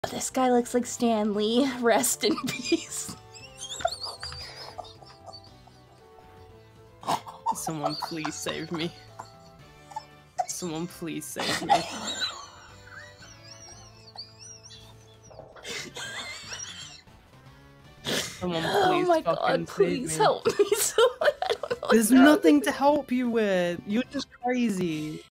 This guy looks like Stan Lee. Rest in peace. Someone please save me. Someone please save me. Someone please Oh my fucking god, please save me. help me. So I don't know There's nothing to help you with. You're just crazy.